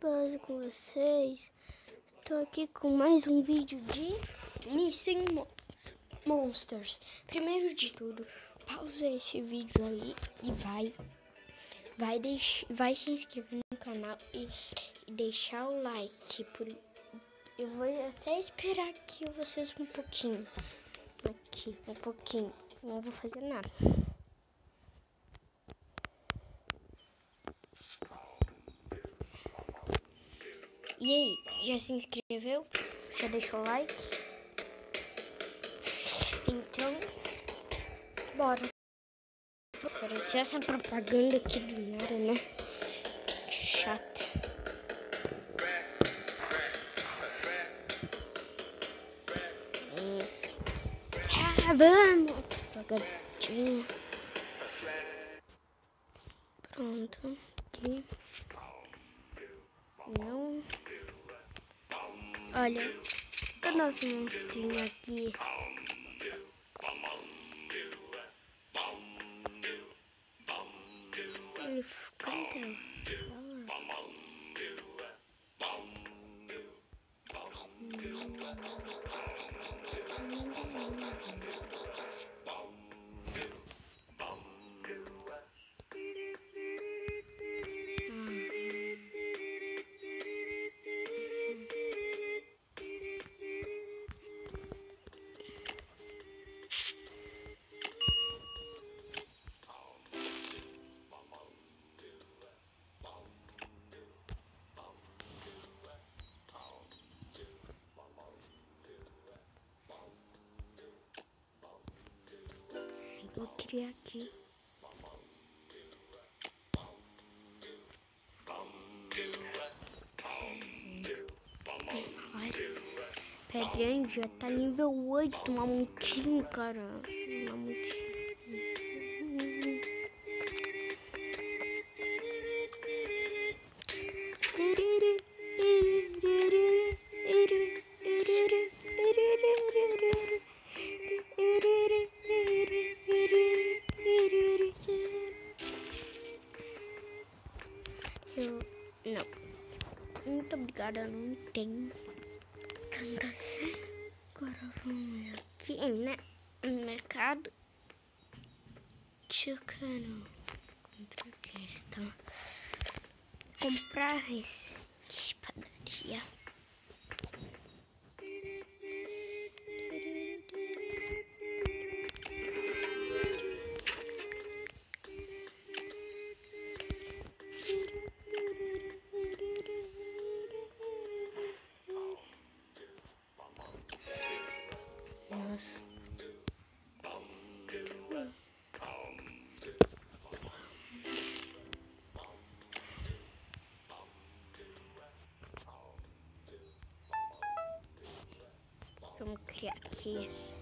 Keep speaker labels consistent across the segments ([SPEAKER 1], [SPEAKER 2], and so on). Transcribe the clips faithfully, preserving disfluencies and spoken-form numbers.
[SPEAKER 1] beleza com vocês? Tô aqui com mais um vídeo de Missing Monsters. Primeiro de tudo, pausa esse vídeo aí e vai vai, deix, vai se inscrever no canal e, e deixar o like. Por, eu vou até esperar aqui vocês um pouquinho. Aqui, um pouquinho. Não vou fazer nada. E aí, já se inscreveu? Já deixou o like? Então, bora. Apareceu essa propaganda aqui do nada, né? Chata. Ah, vamos! Apagadinho. Pronto. Aqui. Não. Olha, o nosso monstrinho aqui. Ele canta. Vou criar aqui. Olha, Pedrinho já tá nível oito, mamutinho, cara. Mamutinho. Eu, não, muito obrigada, eu não tenho. Agora vamos aqui, né, no mercado. Chocando. Comprar o que está? Comprar esse de padaria. Nossa. Vamos criar aqui esse.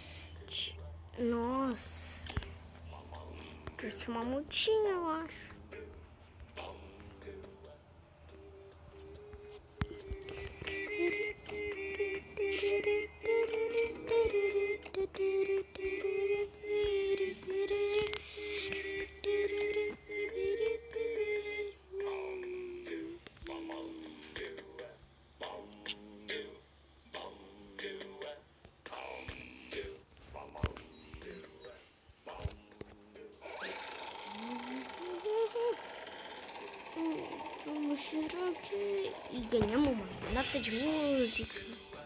[SPEAKER 1] Nossa. Esse é uma mutinha, eu acho. Vamos tirar aqui e ganhamos uma nota de música.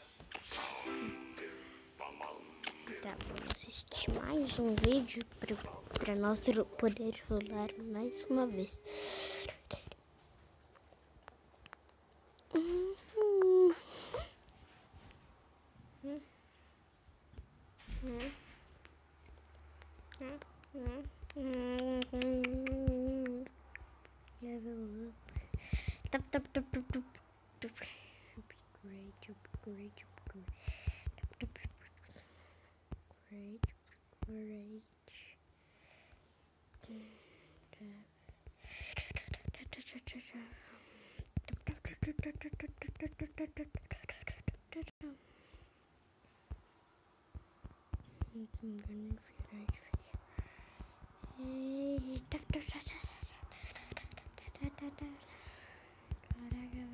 [SPEAKER 1] Tá, vamos assistir mais um vídeo para nós poder rolar mais uma vez. Level up. Tap, tap, tap, tap, tap, tap. Upgrade, upgrade, upgrade. Tap, tap, tap, upgrade, upgrade. Tap, tap, tap, tap.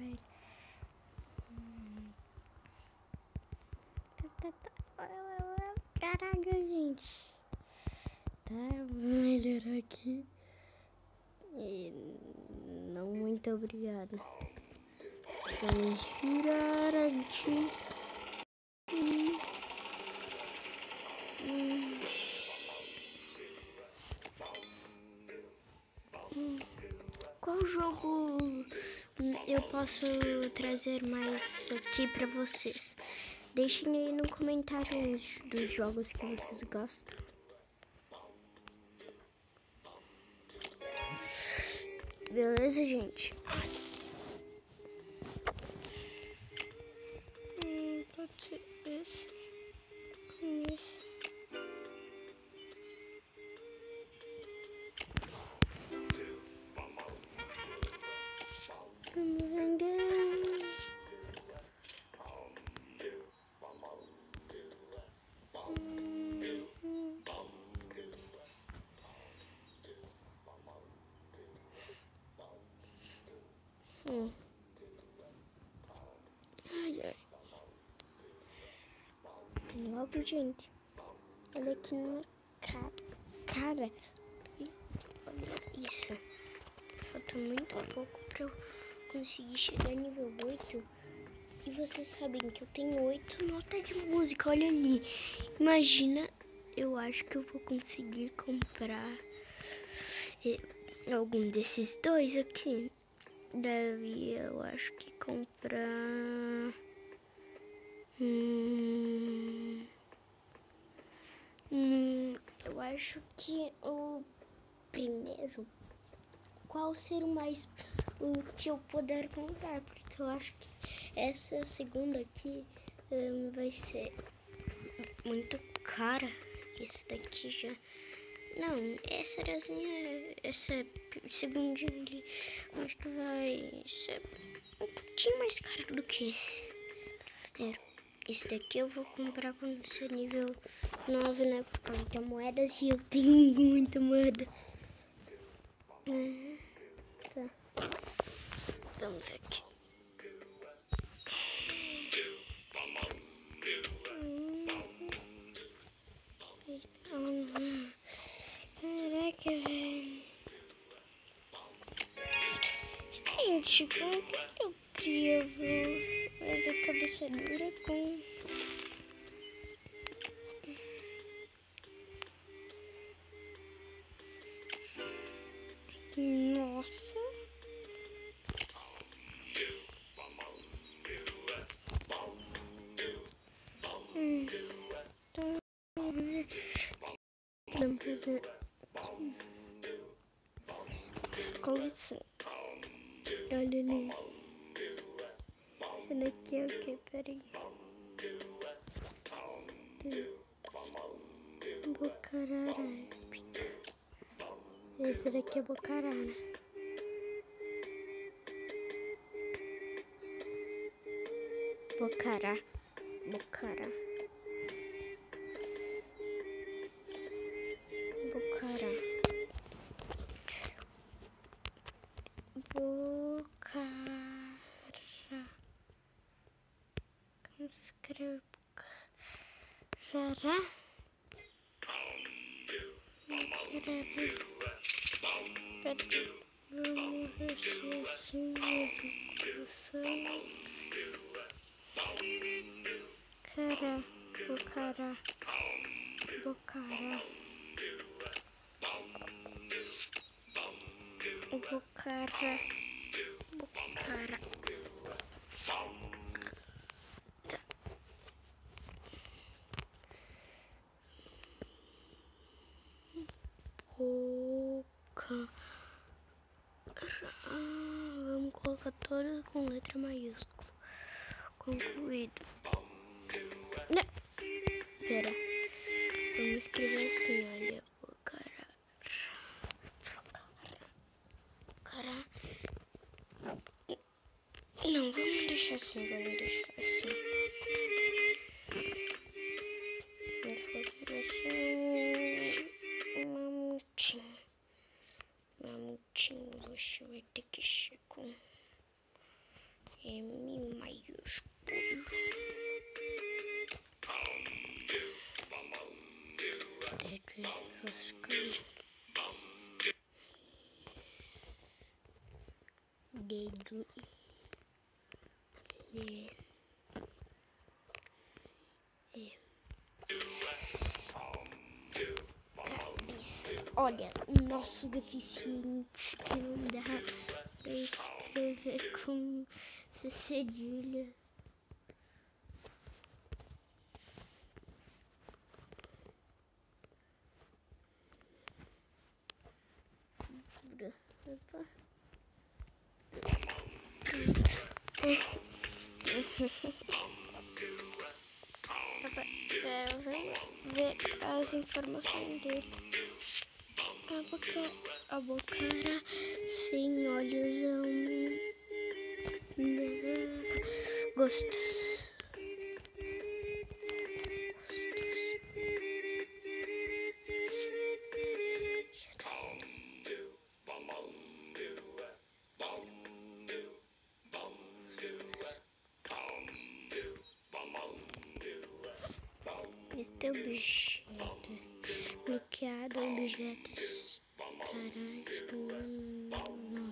[SPEAKER 1] tentar melhorar aqui. E não muito obrigada. Vamos girar aqui. Hum. Hum. Hum. Qual jogo eu posso trazer mais aqui pra vocês? Deixem aí no comentário os, dos jogos que vocês gostam. Beleza, gente? Hum, pode ser esse. Esse. Vamos vender. Hum. Ai, ai. Logo, gente. Olha aqui na cara. Cara. Olha isso. Falta muito pouco pra eu conseguir chegar nível oito. E vocês sabem que eu tenho oito notas de música. Olha ali. Imagina, eu acho que eu vou conseguir comprar eh, algum desses dois aqui. Deve, eu acho que comprar... Hum, hum, eu acho que o primeiro... Qual ser o mais... O que eu puder comprar. Porque eu acho que essa segunda aqui um, vai ser muito cara. Esse daqui já... Não, essa arazinha, essa segundinha ali, acho que vai ser um pouquinho mais caro do que esse. É, esse daqui eu vou comprar quando ser nível nove, né? Por causa de moedas e eu tenho muita moeda. É, tá. Vamos ver aqui. Hum. Caraca, velho. Gente, como que eu crio essa cabeça dura com... Nossa. Hum. Então... Vamos fazer... Essa coleção. Olha ali. Esse daqui é o que? Peraí. Bocarara épica. Esse daqui é Bocarara. Bocará. Bocará. Bocará. Bocará. Como se escreve? Será? Vamos ver se é assim mesmo. Cara, Bocará. Bocará. Bocará. Bocará. Tá. Bocará. Vamos colocar todas com letra maiúscula. Concluído. Não. Pera. Vamos escrever assim, olha. Bocará. Bocará. Não, vamos deixar assim, vamos deixar assim. Informação. Mamutinho. Mamutinho, você vai ter que ser com M maiúsculo. Deixa Dedo. De. E. Cabeça. Olha, o nosso deficiente que não dá pra escrever com cedilha. Quero ver, ver as informações dele. A boca, a boca era sem olhos, um... gostos. Este objeto, bloqueado, objetos estarás no...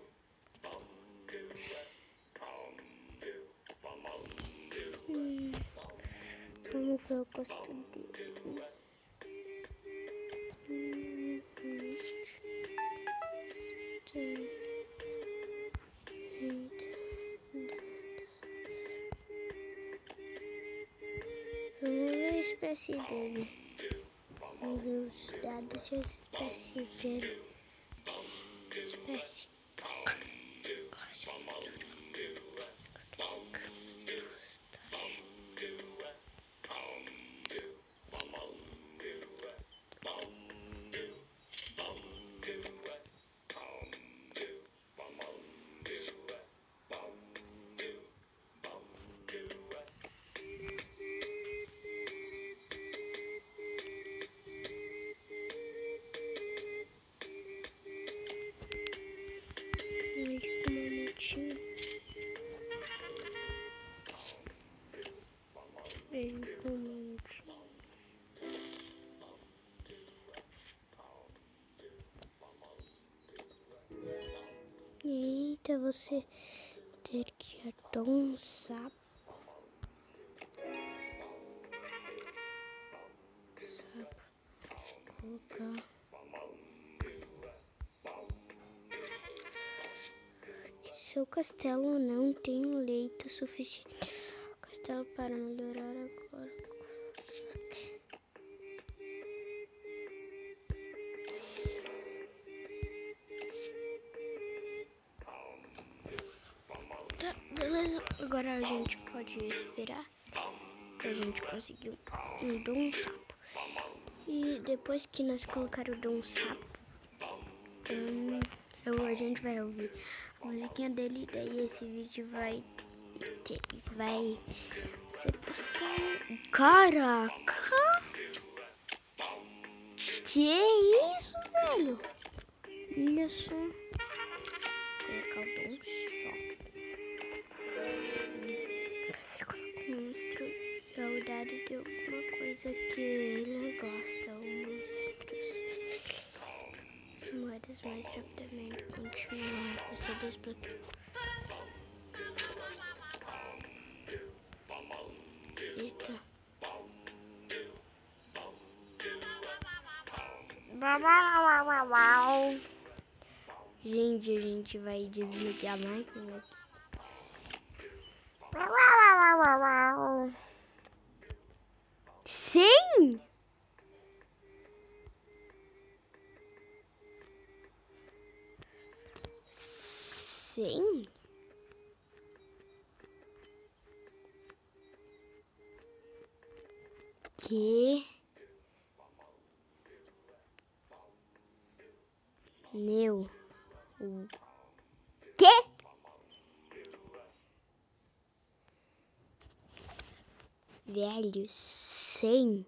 [SPEAKER 1] Hum, como foi o custo dele? Hum, Vamos ver a espécie dele. Vamos ver os dados e a espécie dele. Espécie. Eita, você ter que atar um sapo. Sapo. Colocar. Seu castelo não tem um leito suficiente. Castelo para melhorar agora. Tá, beleza. Agora a gente pode esperar. A gente conseguiu um Dom Sapo. E depois que nós colocar o Dom Sapo, hum, eu, a gente vai ouvir a musiquinha dele. Daí esse vídeo vai ter, vai ser postado. Caraca! Que é isso, velho? Olha só. Vou colocar o Dom Sapo. Monstro é o dado de alguma coisa que ele gosta. Monstros. As moedas mais rapidamente continuar. Você desbloqueou. Eita. Gente, a gente vai desbloquear mais um aqui. Sim! Sim? Que? Meu. O quê? Velho, cem.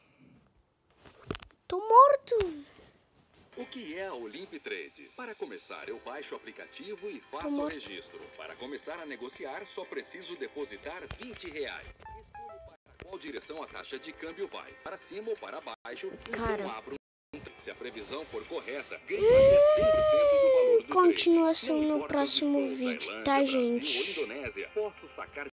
[SPEAKER 1] Tô morto.
[SPEAKER 2] O que é a Olimpitrade? Para começar, eu baixo o aplicativo e faço o registro. Para começar a negociar, só preciso depositar vinte reais. Escolho para qual qual direção a taxa de câmbio vai, para cima ou para baixo.
[SPEAKER 1] Cara.
[SPEAKER 2] Então abra um... Se a previsão for correta, ganha até cem por cento do valor do
[SPEAKER 1] Continuação
[SPEAKER 2] trade. Não
[SPEAKER 1] no
[SPEAKER 2] importa
[SPEAKER 1] próximo
[SPEAKER 2] se estou
[SPEAKER 1] vídeo,
[SPEAKER 2] Tailândia,
[SPEAKER 1] tá,
[SPEAKER 2] Brasil
[SPEAKER 1] gente?
[SPEAKER 2] ou Indonésia, posso sacar